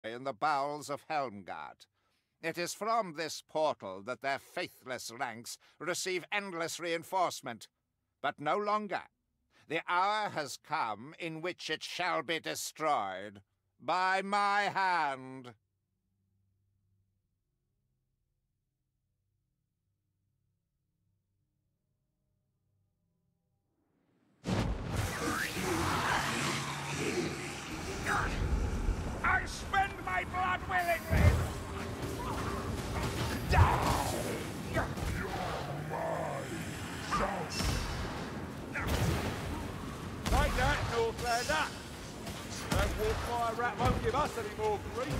in the bowels of Helmgard. It is from this portal that their faithless ranks receive endless reinforcement. But no longer. The hour has come in which it shall be destroyed. By my hand. I spend my blood willingly! Die! You're my son! Like that, Northlander! That Warfire rat won't give us any more grief!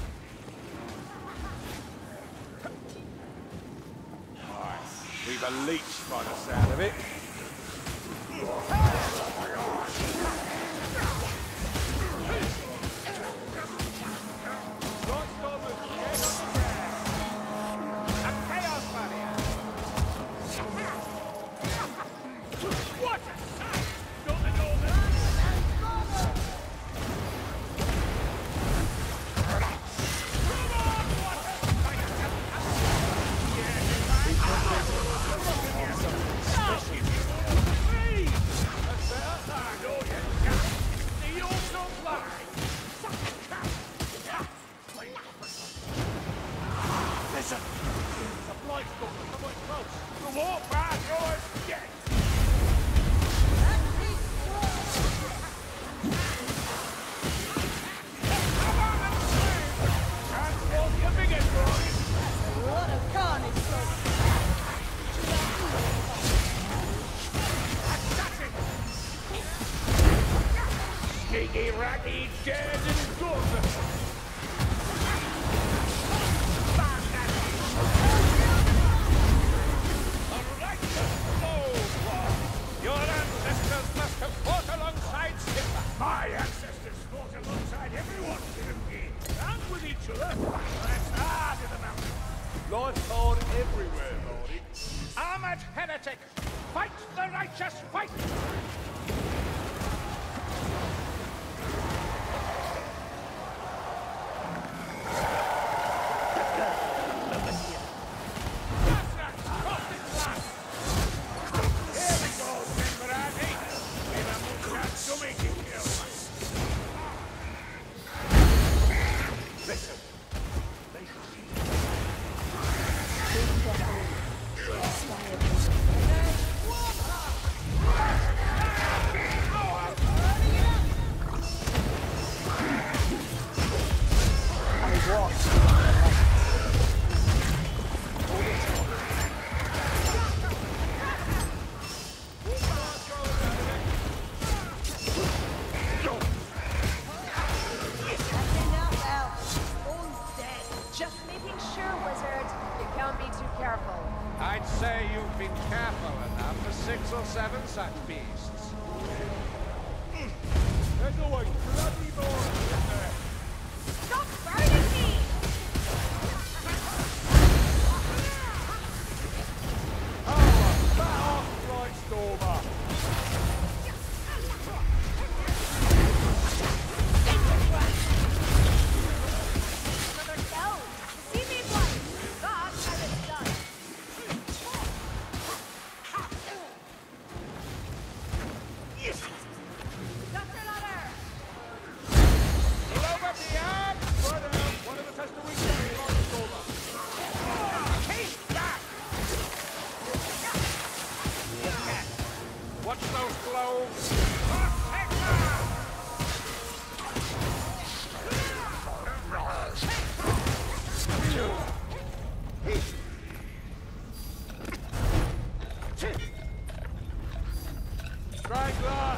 Nice. We've a leech by the sound of it. Iraqi dead and good! Your ancestors must have fought alongside Simba. My ancestors fought alongside everyone, and with each other. It's hard in the mountains. Life's hard everywhere, Lordy. Armored heretic! Fight the righteous fight! I'd say you've been careful enough for 6 or 7 such beasts. There's always bloody more in there. Stop burning me! Oh, a fat-ass Blight Stormer! Watch those globes! Strangler!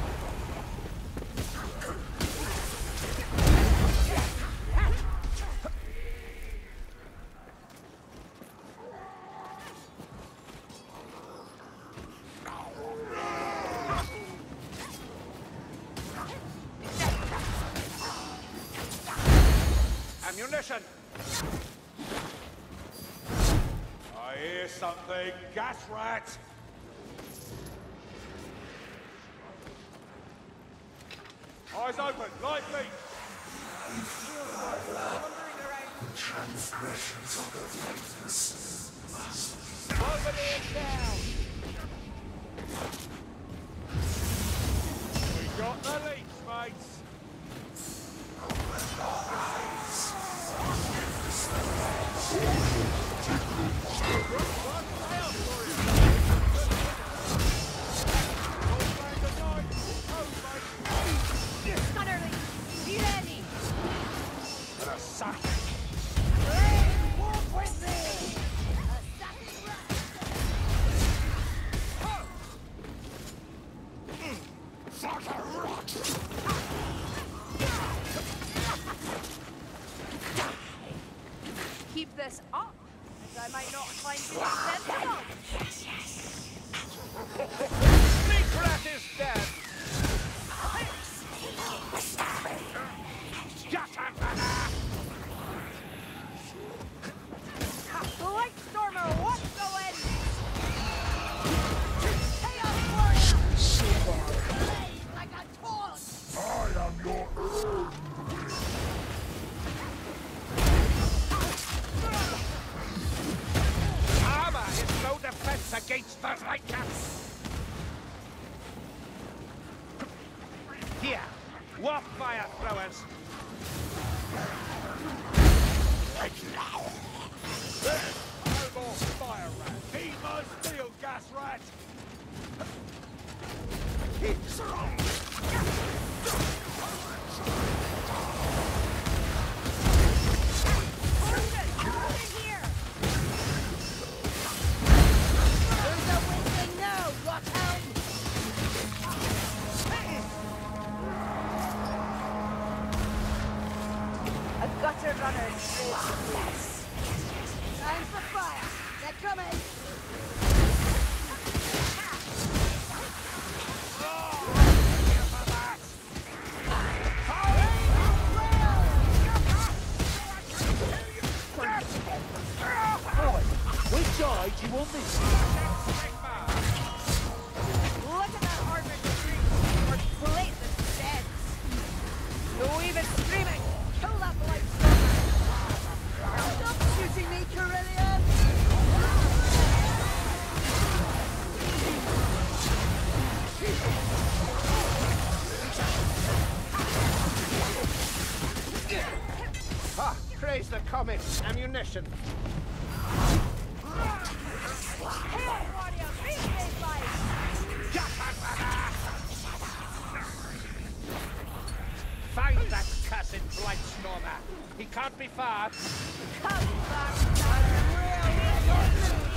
Ammunition! I hear something, gas rat! Eyes open, light feet! Transgressions of the faithless must Over here down! We got the leaks, mates! Gunnerly, be ready. For a suck! Walk with me. Assassin Keep this up, as I might not find it sensible. Secret is dead! The Light Stormer wants the win! Chaos Warrior! Blaze like a torch! I am your Armor is no defense against the righteous! Here, warp fire throwers! No more fire rat! He must steel gas rat! Gutter runner is time for fire! They're coming! Which eye do you want this? Look at that armored tree! Or plate that's dead! No even screaming! Kill that Light Stormer! Stop shooting me, Carillion! Ha! Praise the comet! Ammunition! Chaos Warrior, beat me, fight! Find that cursed Blight Stormer! He can't be far! Come back, real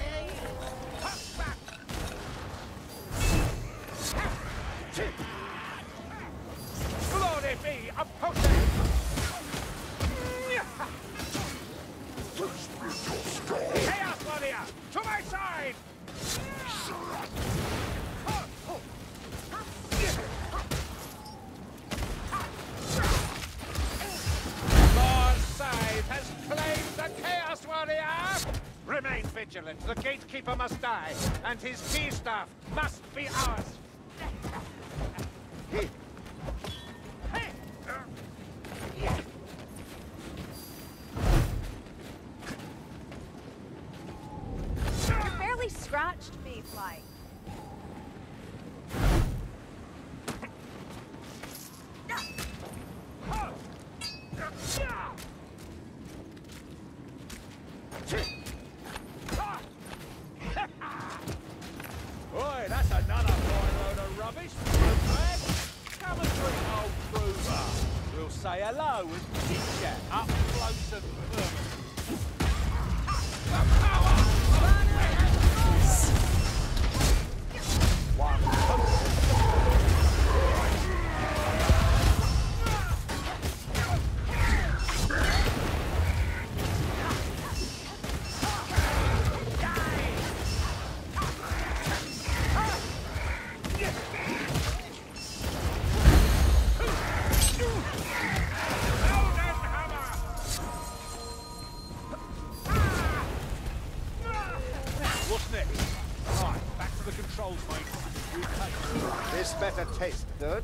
Glory be a potion! Chaos Warrior! To my side! Lord Scythe has claimed the Chaos Warrior! Remain vigilant. The gatekeeper must die, and his key staff must be ours. You barely scratched me, Fly. Oi, that's another fine load of rubbish. Man. Come and greet old Kruger. We'll say hello and chit-chat up close and personal. What's next? Right, back to the controls, mate. You take This better taste good.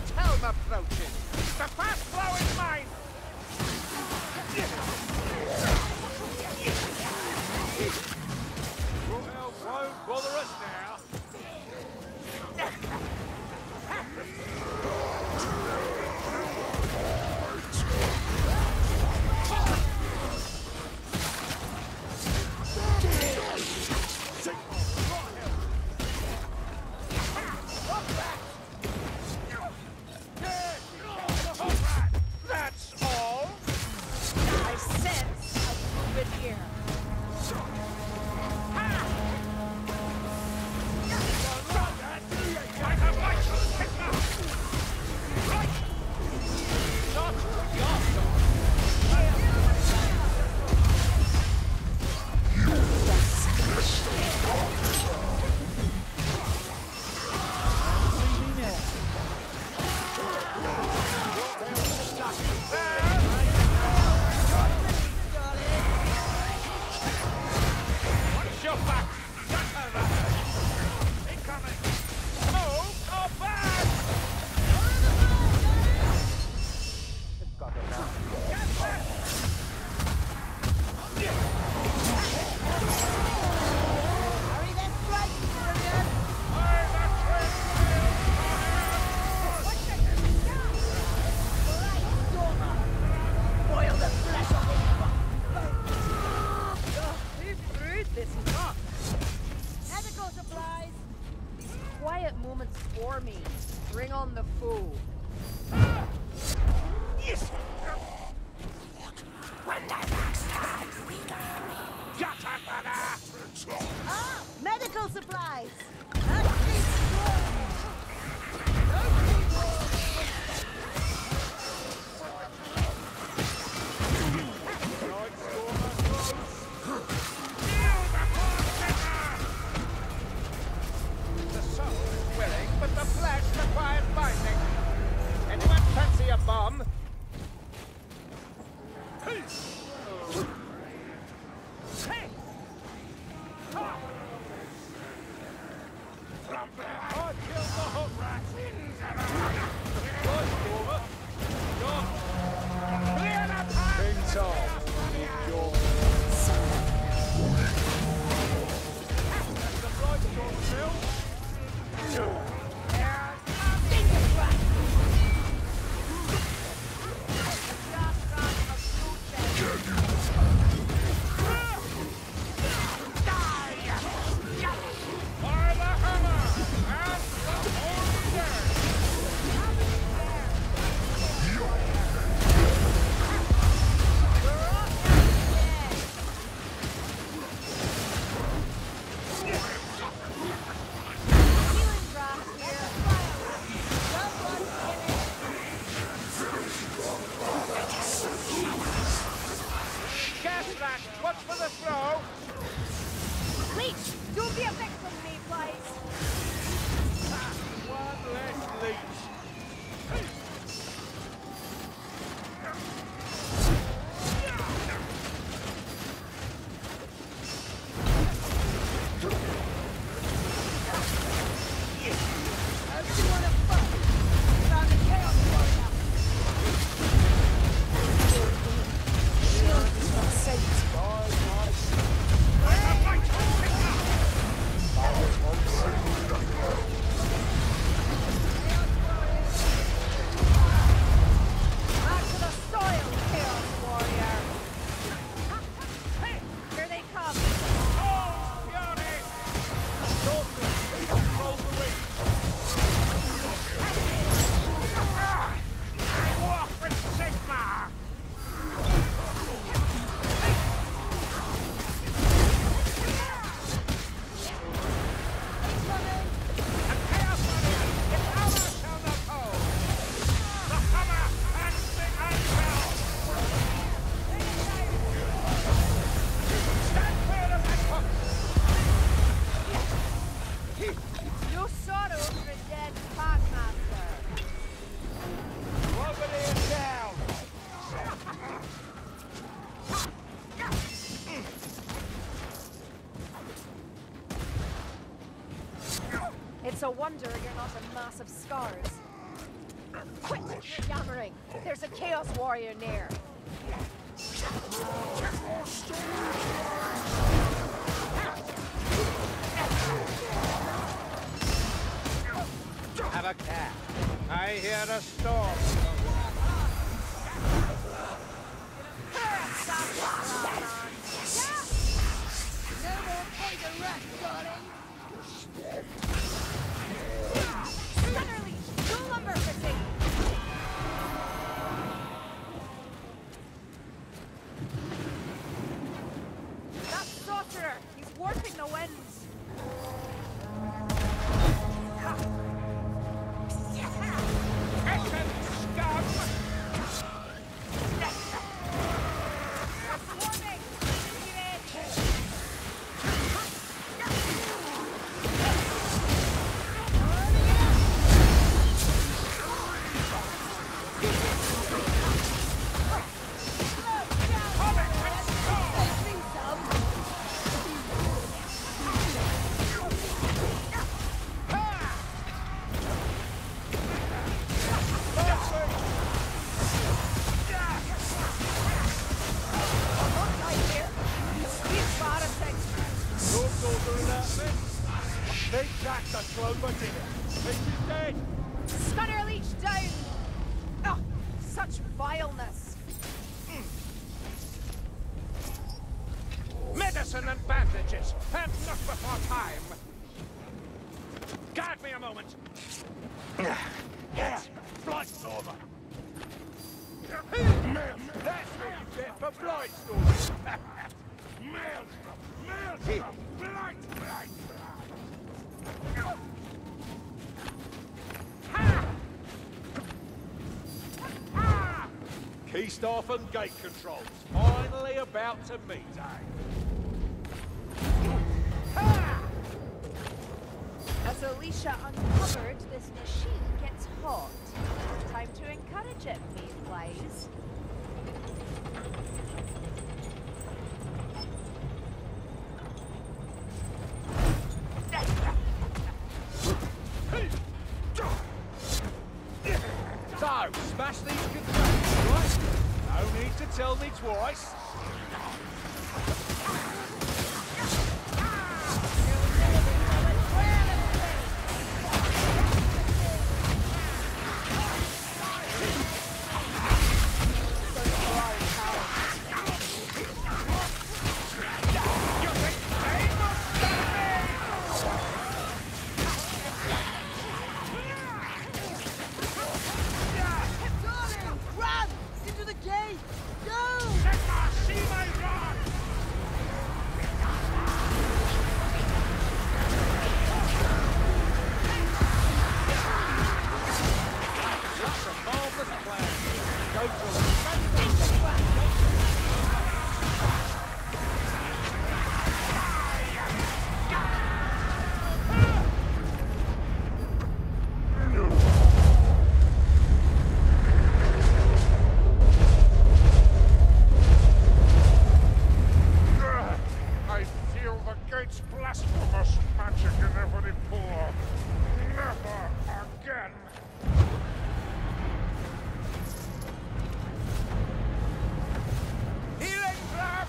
Large helm approaching! The fast flow is mine! Your elves won't bother us now. That's all! I sense a movement here. For me. Bring on the fool. Yes! Ah! Medical supplies! The soul is willing, but the flesh requires binding. Anyone fancy a bomb? Hey! Ha! I killed the hook rat! Good, Gorma. Good. Clear the path! Things off. The blood storm still? What's for the throw? Leech! Don't be a victim, me, please! One less leech. Everyone a fuck! Found a chaos warrior! Shield is not safe. Back to the soil, Chaos Warrior! Hey, here they come! Oh, Fury! Sorcerer, control the ring. Walk with Sigma! No sorrow for a dead Packmaster! Robert is down! It's a wonder you're not a mass of scars. Quit your yammering! There's a Chaos Warrior near. Have a care. I hear a storm. No more poison rat, darling! Stunnerly! No lumber fitting! That sorcerer! He's warping the winds! Essen scum! Warning! Big Jack's a slow but dinner. He's dead. Stunner Leech down! Oh, such vileness! Medicine and bandages, and not before time. Guard me a moment. Yes, Blightstormer. That's what you get for Blightstormer. Maelstrom, Blight. Keystaff and gate controls, finally about to meet, eh? As Alicia uncovered, this machine gets hot. Time to encourage it, please. So, smash these controls, right? No need to tell me twice. Run! Into the gate! Go! That's a marvelous plan. Go for it. I feel the gate's blasphemous magic in every pore. Never again. Healing trap!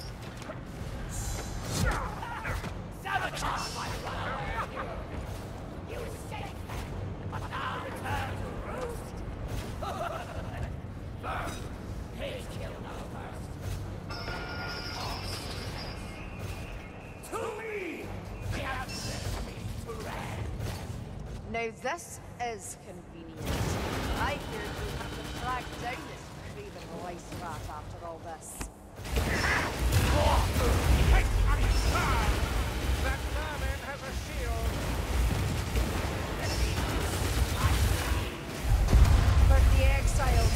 Now this is convenient. I hear you have to track down this craven lice rat after all this. That vermin has a shield. For the exiles,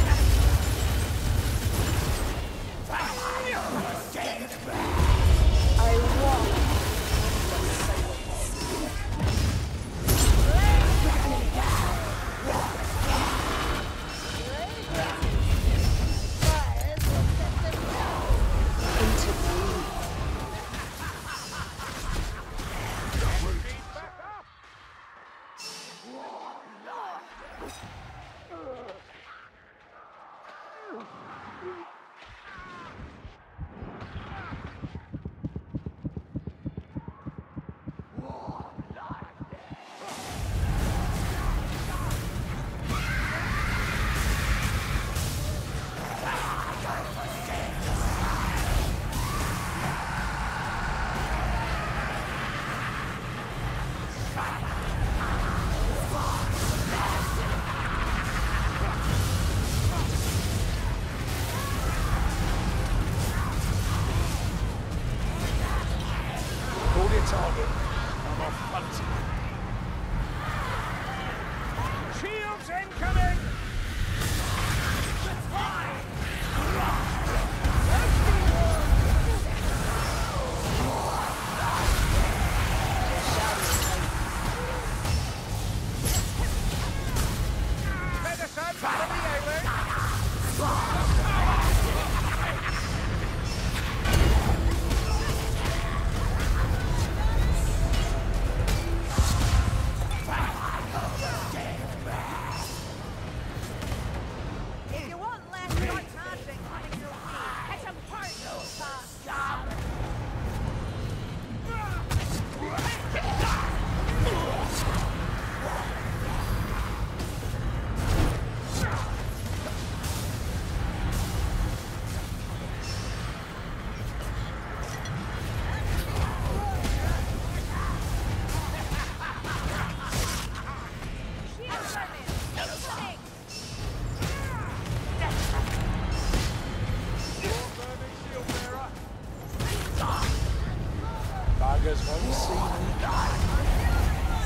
I walk in silence. Buggers won't see me.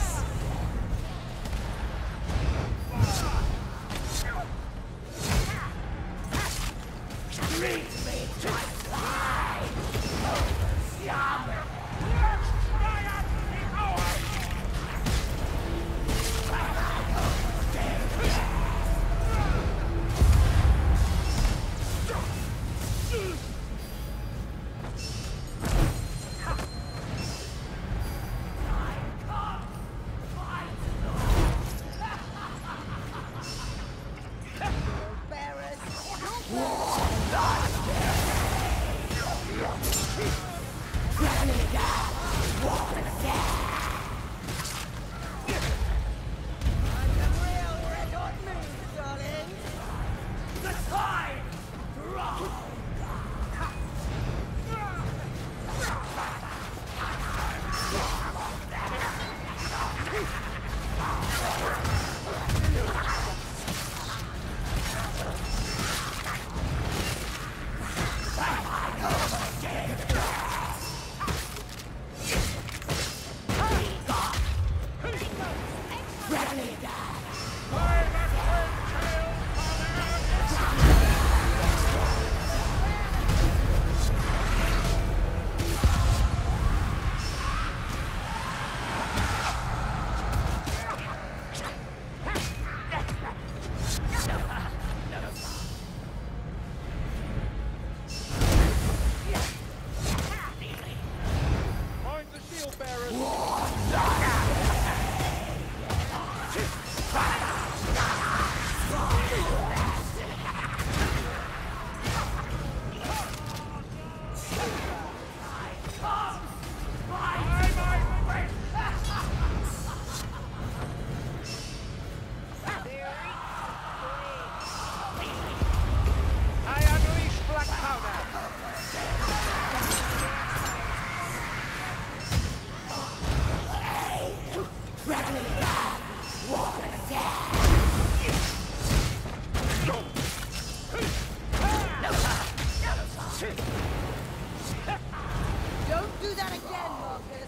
Don't do that again, Marcus.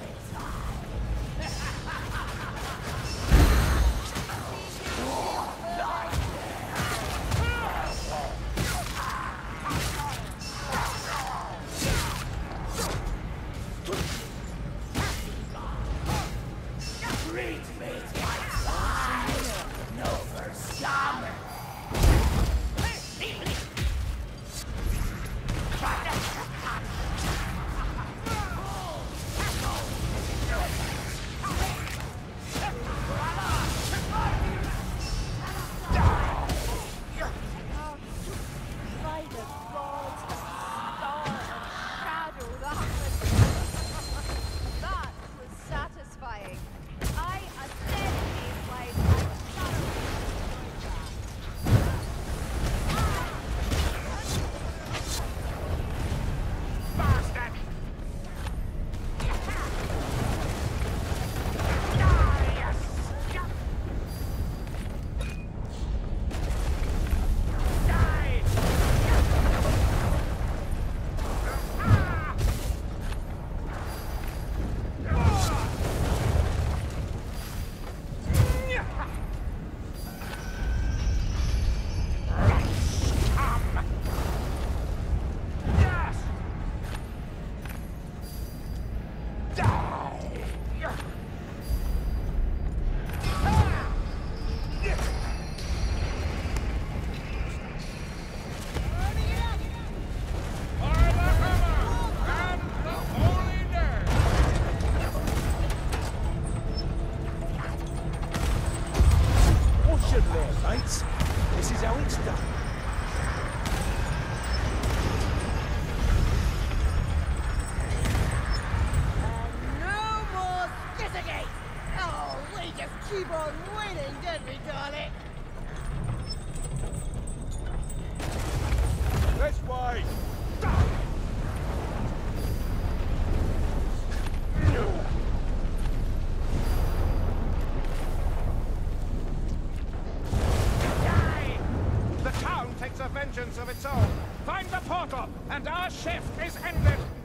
This is how it's done. No more Skittergate! Oh, we just keep on winning, don't we, darling? This way! vengeance of its own. Find the portal, and our shift is ended.